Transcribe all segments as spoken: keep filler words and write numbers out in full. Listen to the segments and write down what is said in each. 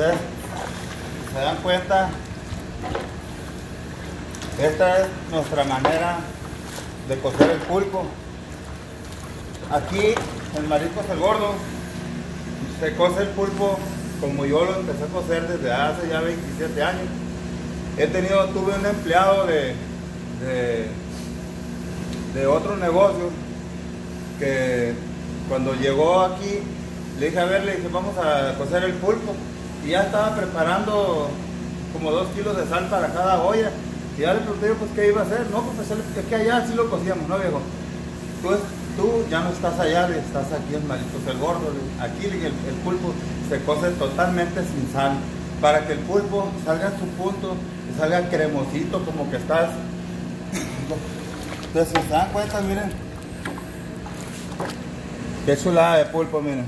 Entonces, si se dan cuenta, esta es nuestra manera de cocer el pulpo. Aquí en Mariscos El Gordo se cose el pulpo como yo lo empecé a cocer desde hace ya veintisiete años. He tenido, tuve un empleado de, de, de otro negocio que cuando llegó aquí le dije, a ver, le dije, vamos a cocer el pulpo, y ya estaba preparando como dos kilos de sal para cada olla. Y ya le pregunté yo, pues, ¿qué iba a hacer? No, pues, es que allá sí lo cocíamos, ¿no, viejo? Tú, tú ya no estás allá, estás aquí en Mariscos El Gordo. Aquí el, el pulpo se cose totalmente sin sal, para que el pulpo salga a su punto, y salga cremosito, como que estás... Entonces, si se dan cuenta, miren, qué chulada de pulpo, miren.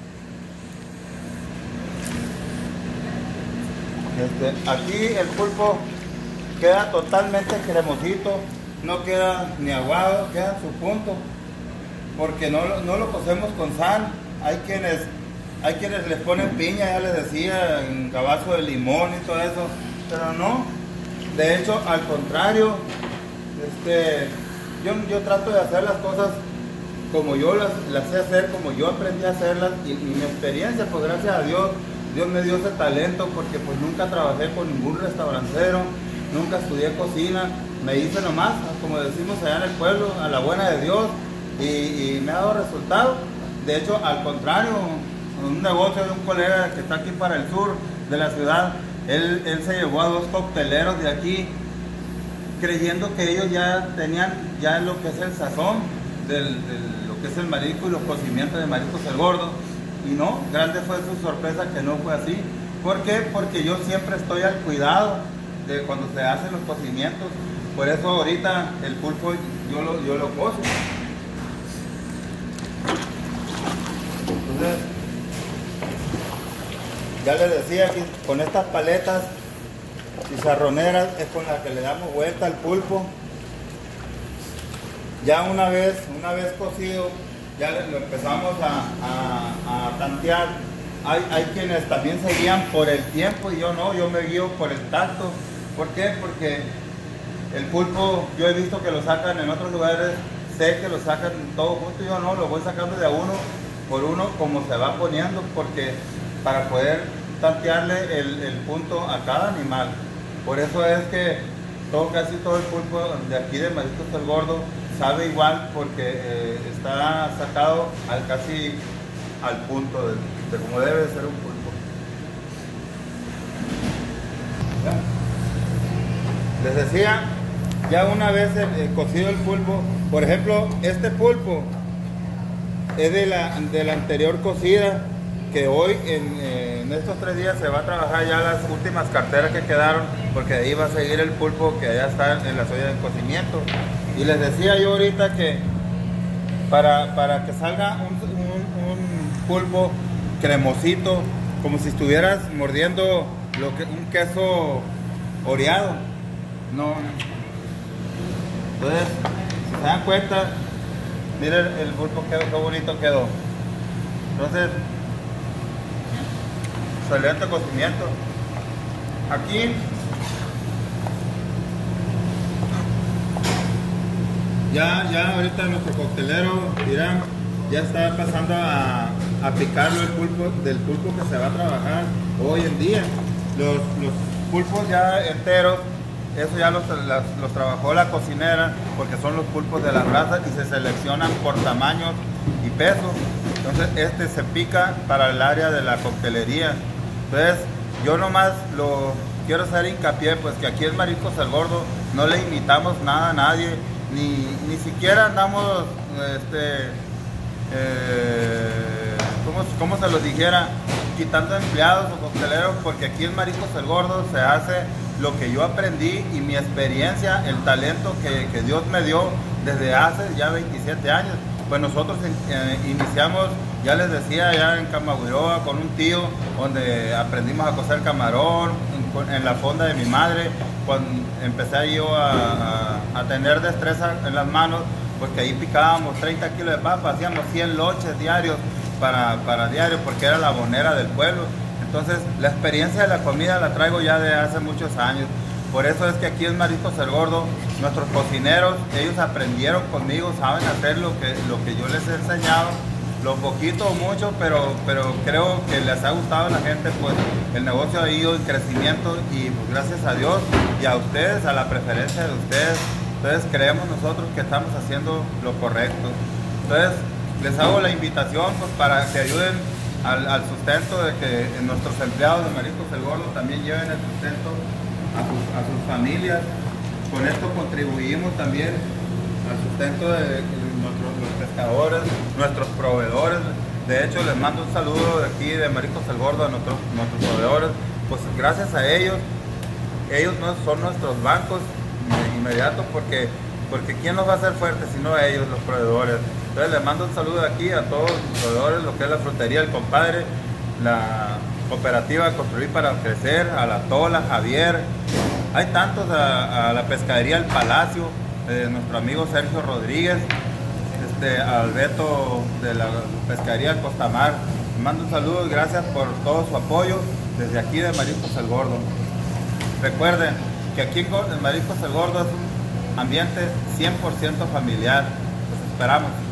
Este, aquí el pulpo queda totalmente cremosito, no queda ni aguado, queda en su punto, porque no, no lo cocemos con sal. Hay quienes, hay quienes les ponen piña, ya les decía, en cabazo de limón y todo eso, pero no. De hecho, al contrario, este, yo, yo trato de hacer las cosas como yo las, las sé hacer, como yo aprendí a hacerlas, y, y mi experiencia, pues gracias a Dios, Dios me dio ese talento, porque pues nunca trabajé con ningún restaurancero, nunca estudié cocina, me hice nomás, como decimos allá en el pueblo, a la buena de Dios, y, y me ha dado resultado. De hecho, al contrario, un negocio de un colega que está aquí para el sur de la ciudad, él, él se llevó a dos cocteleros de aquí, creyendo que ellos ya tenían ya lo que es el sazón del, del, lo que es el marisco y los cocimientos de Mariscos El Gordo. Y no, grande fue su sorpresa que no fue así. ¿Por qué? Porque yo siempre estoy al cuidado de cuando se hacen los cocimientos. Por eso ahorita el pulpo yo lo, yo lo cozo. Entonces, ya les decía que con estas paletas chicharroneras es con las que le damos vuelta al pulpo. Ya una vez, una vez cocido, ya lo empezamos a, a, a tantear. Hay, hay quienes también se guían por el tiempo, y yo no, yo me guío por el tacto. ¿Por qué? Porque el pulpo, yo he visto que lo sacan en otros lugares, sé que lo sacan todo junto, yo no, lo voy sacando de a uno por uno como se va poniendo, porque para poder tantearle el, el punto a cada animal. Por eso es que todo, casi todo el pulpo de aquí de Mariscos El Gordo sabe igual, porque eh, está sacado al casi al punto de, de como debe de ser un pulpo. ¿Ya? Les decía, ya una vez eh, cocido el pulpo, por ejemplo, este pulpo es de la, de la anterior cocida, que hoy en, eh, en estos tres días se va a trabajar ya las últimas carteras que quedaron, porque de ahí va a seguir el pulpo que ya está en las ollas de cocimiento. Y les decía yo ahorita que para, para que salga un, un, un pulpo cremosito, como si estuvieras mordiendo lo que, un queso oreado, no. Entonces, si se dan cuenta, miren el pulpo qué, qué bonito quedó. Entonces, excelente cocimiento. Aquí ya, ya ahorita nuestro coctelero dirán, ya está pasando a, a picarlo el pulpo, del pulpo que se va a trabajar hoy en día. Los, los pulpos ya enteros, eso ya los, las, los trabajó la cocinera, porque son los pulpos de la raza y se seleccionan por tamaño y peso. Entonces este se pica para el área de la coctelería. Entonces yo nomás lo quiero hacer hincapié, pues que aquí en Mariscos El Gordo no le imitamos nada a nadie, ni, ni siquiera andamos, este, eh, ¿cómo, cómo se los dijera? Quitando empleados o cocteleros, porque aquí en Mariscos El Gordo se hace lo que yo aprendí y mi experiencia, el talento que, que Dios me dio desde hace ya veintisiete años. Pues nosotros eh, iniciamos, ya les decía, ya en Camagüiroa con un tío, donde aprendimos a cocer camarón, en, en la fonda de mi madre, cuando empecé yo a, a, a tener destreza en las manos, porque ahí picábamos treinta kilos de papa, hacíamos cien loches diarios para, para diario, porque era la bonera del pueblo. Entonces, la experiencia de la comida la traigo ya de hace muchos años. Por eso es que aquí en Mariscos El Gordo, nuestros cocineros, ellos aprendieron conmigo, saben hacer lo que, lo que yo les he enseñado, lo poquito o mucho, pero, pero creo que les ha gustado a la gente, pues el negocio ha ido en crecimiento y pues gracias a Dios y a ustedes, a la preferencia de ustedes, entonces creemos nosotros que estamos haciendo lo correcto. Entonces, les hago la invitación pues, para que ayuden al, al sustento de que nuestros empleados de Mariscos El Gordo también lleven el sustento a sus, a sus familias. Con esto contribuimos también al sustento de nuestros los pescadores, nuestros proveedores. De hecho, les mando un saludo de aquí de Mariscos El Gordo a nuestros, nuestros proveedores. Pues gracias a ellos, ellos no son nuestros bancos inmediatos porque, porque ¿quién nos va a hacer fuertes sino ellos, los proveedores? Entonces les mando un saludo de aquí a todos los proveedores, lo que es la frutería El Compadre, la cooperativa Construir para Crecer, a la Tola, Javier, hay tantos, a, a la pescadería El Palacio, eh, nuestro amigo Sergio Rodríguez, este, al Beto de la pescadería Costamar. Les mando un saludo y gracias por todo su apoyo desde aquí de Mariscos El Gordo. Recuerden que aquí en Mariscos El Gordo es un ambiente cien por ciento familiar. Los esperamos.